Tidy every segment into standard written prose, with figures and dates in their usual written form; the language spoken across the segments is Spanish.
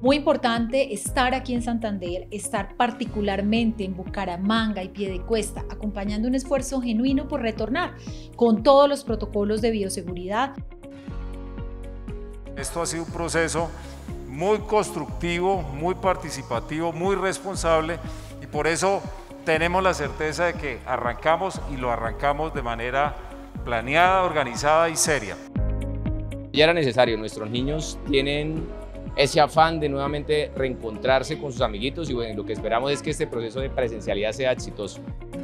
Muy importante estar aquí en Santander, estar particularmente en Bucaramanga y Piedecuesta, acompañando un esfuerzo genuino por retornar con todos los protocolos de bioseguridad. Esto ha sido un proceso muy constructivo, muy participativo, muy responsable y por eso tenemos la certeza de que arrancamos y lo arrancamos de manera planeada, organizada y seria. Ya era necesario, nuestros niños tienen ese afán de nuevamente reencontrarse con sus amiguitos y bueno, lo que esperamos es que este proceso de presencialidad sea exitoso.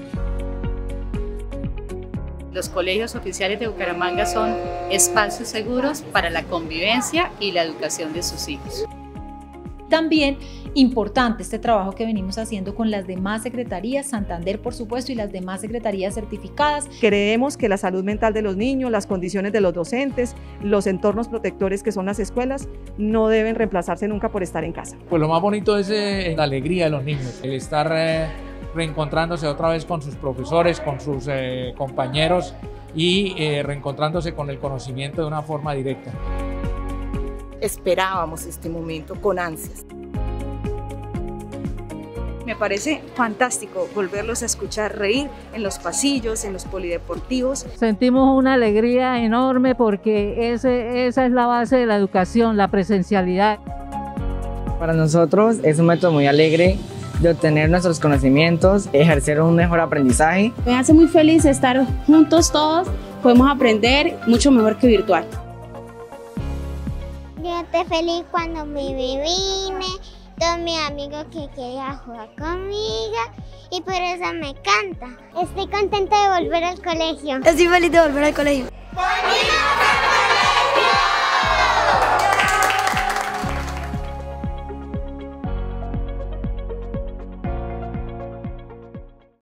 Los colegios oficiales de Bucaramanga son espacios seguros para la convivencia y la educación de sus hijos. También importante este trabajo que venimos haciendo con las demás secretarías, Santander por supuesto y las demás secretarías certificadas. Creemos que la salud mental de los niños, las condiciones de los docentes, los entornos protectores que son las escuelas, no deben reemplazarse nunca por estar en casa. Pues lo más bonito es la alegría de los niños, el estar reencontrándose otra vez con sus profesores, con sus compañeros y reencontrándose con el conocimiento de una forma directa. Esperábamos este momento con ansias. Me parece fantástico volverlos a escuchar reír en los pasillos, en los polideportivos. Sentimos una alegría enorme porque esa es la base de la educación, la presencialidad. Para nosotros es un método muy alegre de obtener nuestros conocimientos, ejercer un mejor aprendizaje. Me hace muy feliz estar juntos todos, podemos aprender mucho mejor que virtual. Yo estoy feliz cuando me vine, todos mis amigos que querían jugar conmigo y por eso me encanta. Estoy contenta de volver al colegio. Estoy feliz de volver al colegio.